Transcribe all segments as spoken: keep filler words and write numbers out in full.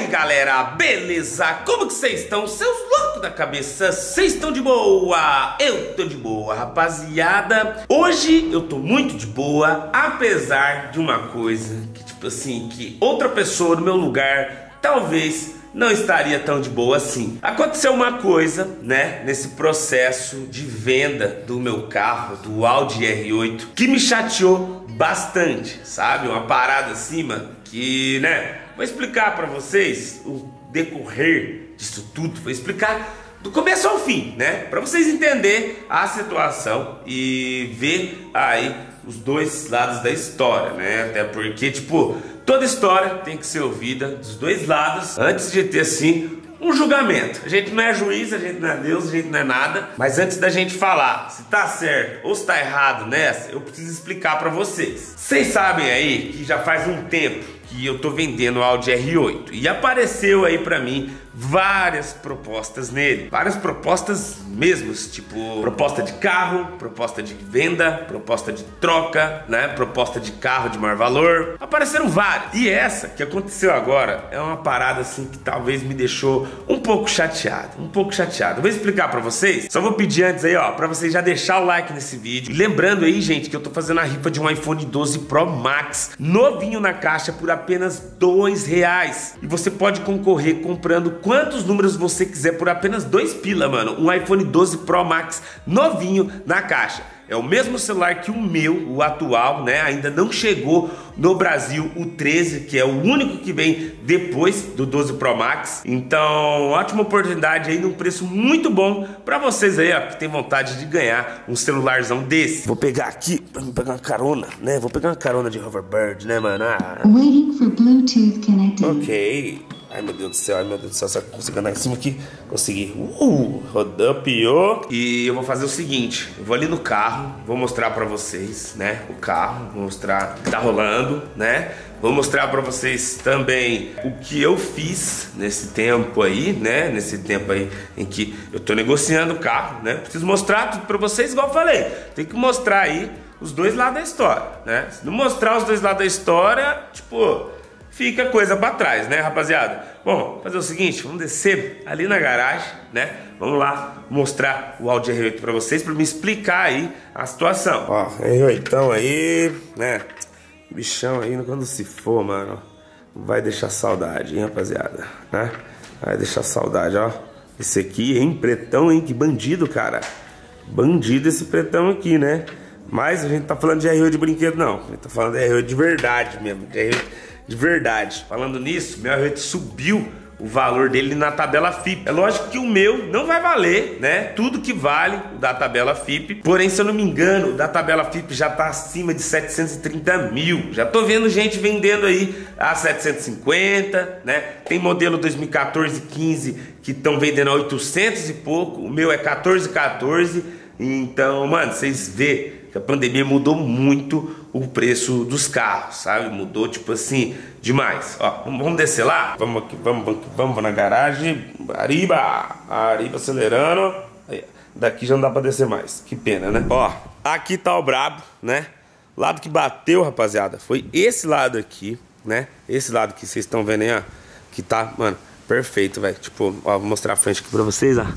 galera, beleza? Como que vocês estão? Seus loucos da cabeça, vocês estão de boa? Eu tô de boa, rapaziada. Hoje eu tô muito de boa, apesar de uma coisa que, tipo assim, que outra pessoa no meu lugar talvez não estaria tão de boa assim. Aconteceu uma coisa, né, nesse processo de venda do meu carro, do Audi R oito, que me chateou bastante, sabe? Uma parada acima que, né, vou explicar pra vocês o decorrer disso tudo, vou explicar do começo ao fim, né, pra vocês entenderem a situação e ver aí os dois lados da história, né, até porque, tipo, toda história tem que ser ouvida dos dois lados antes de ter, assim, um julgamento. A gente não é juiz, a gente não é Deus, a gente não é nada. Mas antes da gente falar se tá certo ou se tá errado nessa, eu preciso explicar pra vocês. Vocês sabem aí que já faz um tempo que eu tô vendendo o Audi R oito e apareceu aí pra mim várias propostas nele, várias propostas mesmos, tipo proposta de carro, proposta de venda, proposta de troca, né, proposta de carro de maior valor, apareceram várias. E essa que aconteceu agora é uma parada assim que talvez me deixou um pouco chateado, um pouco chateado. Vou explicar pra vocês, só vou pedir antes aí, ó, pra vocês já deixar o like nesse vídeo. E lembrando aí, gente, que eu tô fazendo a rifa de um iPhone doze Pro Max, novinho na caixa por apenas dois reais. E você pode concorrer comprando quantos números você quiser por apenas dois pila, mano. Um iPhone doze Pro Max novinho na caixa. É o mesmo celular que o meu, o atual, né? Ainda não chegou no Brasil o treze, que é o único que vem depois do doze Pro Max. Então, ótima oportunidade aí, num preço muito bom pra vocês aí, ó, que tem vontade de ganhar um celularzão desse. Vou pegar aqui, pra me pegar uma carona, né? Vou pegar uma carona de hoverbird, né, mano? Ah. Waiting for Bluetooth connected. Ok. Ai, meu Deus do céu, ai, meu Deus do céu, será que eu consigo andar em cima aqui? Consegui. Uh, rodopiou. E eu vou fazer o seguinte, eu vou ali no carro, vou mostrar pra vocês, né, o carro, vou mostrar o que tá rolando, né? Vou mostrar pra vocês também o que eu fiz nesse tempo aí, né? Nesse tempo aí em que eu tô negociando o carro, né? Preciso mostrar tudo pra vocês, igual eu falei. Tem que mostrar aí os dois lados da história, né? Se não mostrar os dois lados da história, tipo, fica coisa pra trás, né, rapaziada? Bom, vamos fazer o seguinte, vamos descer ali na garagem, né? Vamos lá mostrar o Audi R oito pra vocês, pra me explicar aí a situação. Ó, R oito aí, né? Bichão aí, quando se for, mano, vai deixar saudade, hein, rapaziada, né? Vai deixar saudade, ó. Esse aqui, hein, pretão, hein, que bandido, cara. Bandido esse pretão aqui, né? Mas a gente tá falando de R oito de brinquedo, não. A gente tá falando de R oito de verdade mesmo, de R oito de verdade. Falando nisso, meu R oito subiu o valor dele na tabela F I P. É lógico que o meu não vai valer, né, tudo que vale o da tabela F I P. Porém, se eu não me engano, o da tabela F I P já tá acima de setecentos e trinta mil. Já tô vendo gente vendendo aí a setecentos e cinquenta, né? Tem modelo dois mil e quatorze, quinze que estão vendendo a oitocentos e pouco. O meu é quatorze, quatorze. Então, mano, vocês vê que a pandemia mudou muito o preço dos carros, sabe? Mudou, tipo assim, demais. Ó, vamos descer lá? Vamos aqui, vamos, vamos, vamos na garagem. Arriba! Arriba, acelerando. Aí, daqui já não dá pra descer mais. Que pena, né? Ó, aqui tá o brabo, né? O lado que bateu, rapaziada, foi esse lado aqui, né? Esse lado que vocês estão vendo aí, ó. Que tá, mano, perfeito, velho. Tipo, ó, vou mostrar a frente aqui pra vocês, ó.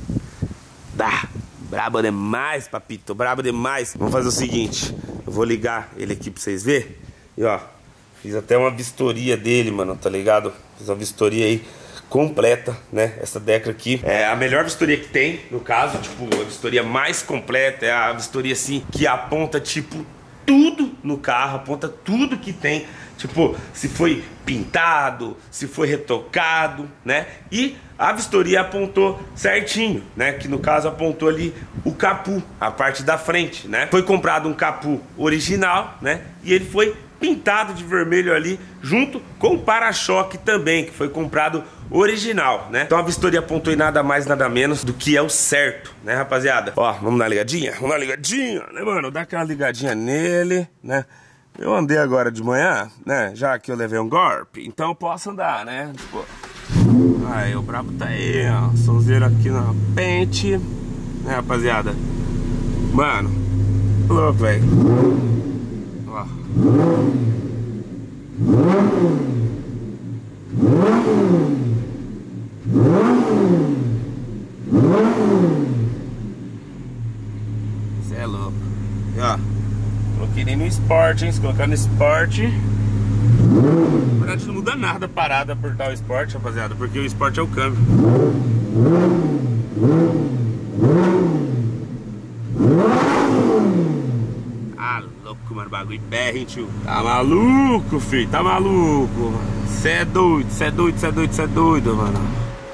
Dá! Brabo demais, papito, brabo demais. Vamos fazer o seguinte, eu vou ligar ele aqui pra vocês verem. E ó, fiz até uma vistoria dele, mano, tá ligado? Fiz uma vistoria aí completa, né? Essa Decra aqui é a melhor vistoria que tem, no caso, tipo, a vistoria mais completa. É a vistoria, assim, que aponta, tipo, tudo no carro, aponta tudo que tem. Tipo, se foi pintado, se foi retocado, né? E a vistoria apontou certinho, né? Que no caso apontou ali o capu, a parte da frente, né? Foi comprado um capu original, né? E ele foi pintado de vermelho ali, junto com o para-choque também, que foi comprado original, né? Então a vistoria apontou em nada mais, nada menos do que é o certo, né, rapaziada? Ó, vamos dar uma ligadinha? Vamos dar uma ligadinha, né, mano? Dá aquela ligadinha nele, né? Eu andei agora de manhã, né? Já que eu levei um golpe, então eu posso andar, né? Tipo, aí o brabo tá aí, ó. Sonzeiro aqui na pente, né, rapaziada? Mano, louco, velho. Ó. Sport, hein? Se colocar no Sport... Na verdade não muda nada a parada apertar o Sport, rapaziada, porque o Sport é o câmbio. Ah, louco, mano, bagulho berra, hein, tio? Tá maluco, filho, tá maluco. Cê é doido, cê é doido, cê é doido, cê é doido, mano.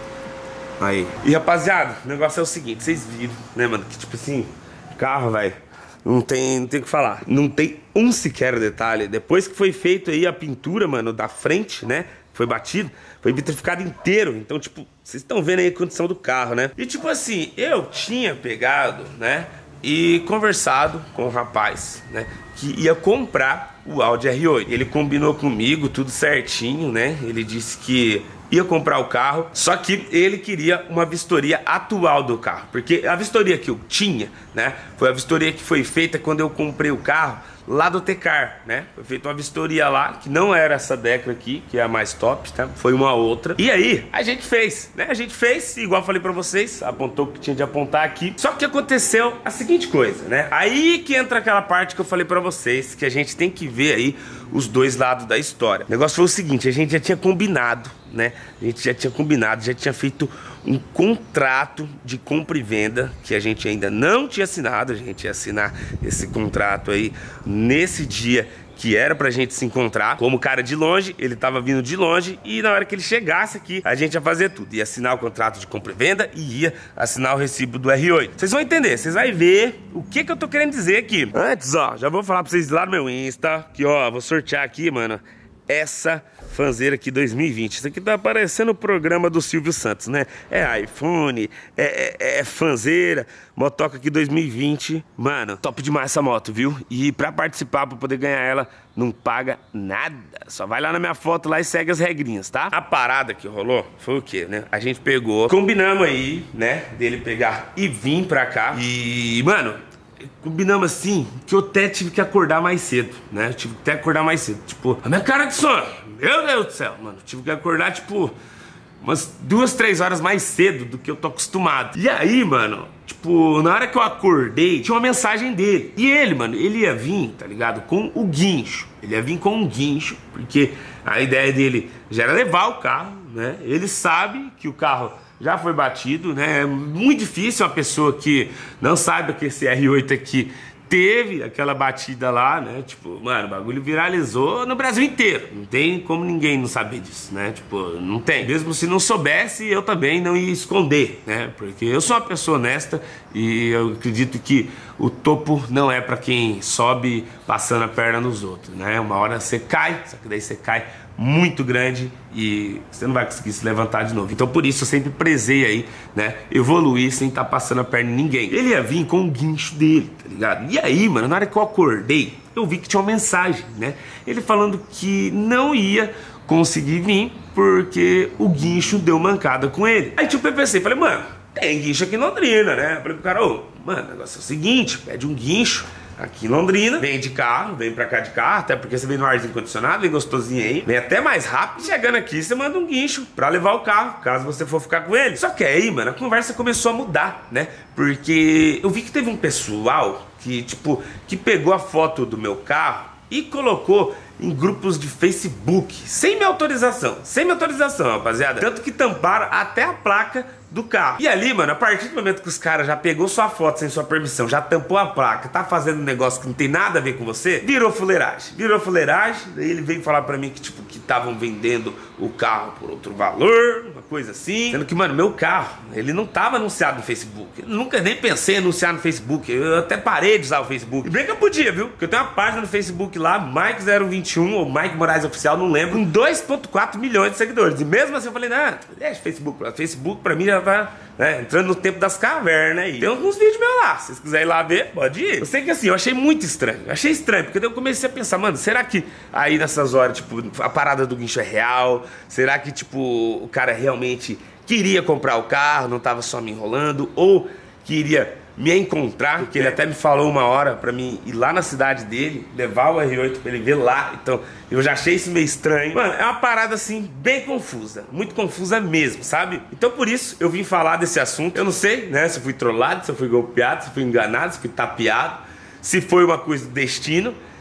Aí. E, rapaziada, o negócio é o seguinte, vocês viram, né, mano, que tipo assim, carro, velho, não tem, não tem o que falar. Não tem um sequer detalhe. Depois que foi feito aí a pintura, mano, da frente, né, foi batido, foi vitrificado inteiro. Então, tipo, vocês estão vendo aí a condição do carro, né? E tipo assim, eu tinha pegado, né, e conversado com o rapaz, né, que ia comprar o Audi R oito. Ele combinou comigo tudo certinho, né? Ele disse que ia comprar o carro, só que ele queria uma vistoria atual do carro, porque a vistoria que eu tinha, né, foi a vistoria que foi feita quando eu comprei o carro lá do Tecar, né? Foi feita uma vistoria lá, que não era essa Decra aqui, que é a mais top, tá? Foi uma outra. E aí, a gente fez, né? A gente fez, igual eu falei pra vocês, apontou o que tinha de apontar aqui. Só que aconteceu a seguinte coisa, né? Aí que entra aquela parte que eu falei pra vocês, que a gente tem que ver aí os dois lados da história. O negócio foi o seguinte, a gente já tinha combinado, né? A gente já tinha combinado, já tinha feito um contrato de compra e venda que a gente ainda não tinha assinado. A gente ia assinar esse contrato aí nesse dia que era pra gente se encontrar. Como cara de longe, ele tava vindo de longe, e na hora que ele chegasse aqui, a gente ia fazer tudo. Ia assinar o contrato de compra e venda e ia assinar o recibo do R oito. Vocês vão entender, vocês vão ver o que que eu tô querendo dizer aqui. Antes, ó, já vou falar pra vocês lá no meu Insta, que ó, vou sortear aqui, mano, essa fanzeira aqui dois mil e vinte. Isso aqui tá aparecendo o programa do Silvio Santos, né? É iPhone, é, é, é fanzeira, motoca aqui dois mil e vinte. Mano, top demais essa moto, viu? E pra participar, pra poder ganhar ela, não paga nada. Só vai lá na minha foto lá e segue as regrinhas, tá? A parada que rolou foi o quê, né? A gente pegou, combinamos aí, né? Dele pegar e vir pra cá. E, mano, combinamos assim que eu até tive que acordar mais cedo, né? Eu tive que até acordar mais cedo. Tipo, a minha cara de sono, meu Deus do céu, mano. Eu tive que acordar, tipo, umas duas, três horas mais cedo do que eu tô acostumado. E aí, mano, tipo, na hora que eu acordei, tinha uma mensagem dele. E ele, mano, ele ia vir, tá ligado? Com o guincho. Ele ia vir com um guincho, porque a ideia dele já era levar o carro, né? Ele sabe que o carro já foi batido, né? É muito difícil uma pessoa que não saiba que esse R oito aqui teve aquela batida lá, né? Tipo, mano, o bagulho viralizou no Brasil inteiro. Não tem como ninguém não saber disso, né? Tipo, não tem. Mesmo se não soubesse, eu também não ia esconder, né? Porque eu sou uma pessoa honesta e eu acredito que o topo não é pra quem sobe passando a perna nos outros, né? Uma hora você cai, só que daí você cai muito grande e você não vai conseguir se levantar de novo. Então por isso eu sempre prezei aí, né, evoluir sem estar tá passando a perna em ninguém. Ele ia vir com o guincho dele, tá ligado? E aí, mano, na hora que eu acordei, eu vi que tinha uma mensagem, né? Ele falando que não ia conseguir vir porque o guincho deu mancada com ele. Aí tipo, eu pensei, falei, mano, tem guincho aqui em Londrina, né? Eu falei pro cara, ô, mano, o negócio é o seguinte, pede um guincho aqui em Londrina, vem de carro, vem pra cá de carro, até porque você vem no arzinho condicionado, vem gostosinho aí, vem até mais rápido. Chegando aqui, você manda um guincho pra levar o carro, caso você for ficar com ele. Só que aí, mano, a conversa começou a mudar, né? Porque eu vi que teve um pessoal que, tipo, que pegou a foto do meu carro e colocou em grupos de Facebook, sem minha autorização, sem minha autorização, rapaziada. Tanto que tamparam até a placa do carro. E ali, mano, a partir do momento que os caras já pegou sua foto sem sua permissão, já tampou a placa, tá fazendo um negócio que não tem nada a ver com você, virou fuleiragem. Virou fuleiragem, daí ele veio falar pra mim que, tipo, que estavam vendendo o carro por outro valor, uma coisa assim. Sendo que, mano, meu carro, ele não tava anunciado no Facebook. Eu nunca nem pensei em anunciar no Facebook. Eu até parei de usar o Facebook. E bem que eu podia, viu? Porque eu tenho uma página no Facebook lá, Mike zero vinte e um, ou Mike Moraes Oficial, não lembro, com dois ponto quatro milhões de seguidores. E mesmo assim eu falei, não, deixa o Facebook. O Facebook pra mim já tá, né, entrando no tempo das cavernas aí. Tem alguns vídeos meus lá, se vocês quiserem ir lá ver, pode ir. Eu sei que assim, eu achei muito estranho. Eu achei estranho, porque daí eu comecei a pensar, mano, será que aí nessas horas, tipo, a parada do guincho é real? Será que, tipo, o cara realmente queria comprar o carro, não tava só me enrolando? Ou queria me encontrar, porque ele até me falou uma hora pra mim ir lá na cidade dele, levar o R oito pra ele ver lá. Então eu já achei isso meio estranho. Mano, é uma parada assim bem confusa, muito confusa mesmo, sabe? Então por isso eu vim falar desse assunto. Eu não sei, né, se eu fui trollado, se eu fui golpeado, se eu fui enganado, se eu fui tapeado, se foi uma coisa do destino,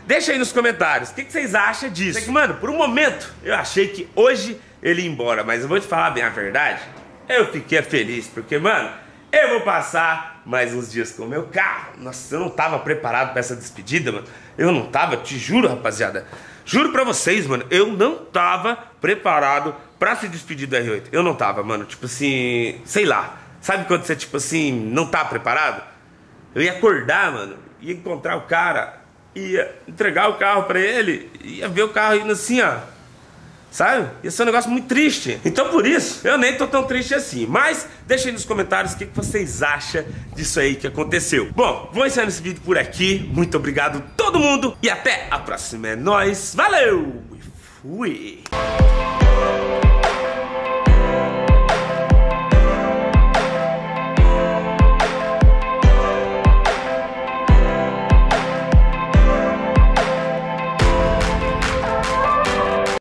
Deixa aí nos comentários, o que, que vocês acham disso? Sei que, mano, por um momento eu achei que hoje ele ia embora, mas eu vou te falar bem a verdade, eu fiquei feliz, porque, mano, eu vou passar mais uns dias com o meu carro. Nossa, eu não tava preparado pra essa despedida, mano. Eu não tava, te juro, rapaziada. Juro pra vocês, mano, eu não tava preparado pra se despedir do R oito. Eu não tava, mano, tipo assim, sei lá. Sabe quando você, tipo assim, não tá preparado? Eu ia acordar, mano, ia encontrar o cara, ia entregar o carro pra ele, ia ver o carro indo assim, ó. Sabe? Ia ser um negócio muito triste. Então por isso, eu nem tô tão triste assim. Mas deixa aí nos comentários o que vocês acham disso aí que aconteceu. Bom, vou encerrar esse vídeo por aqui. Muito obrigado a todo mundo. E até a próxima. É nóis. Valeu! E fui!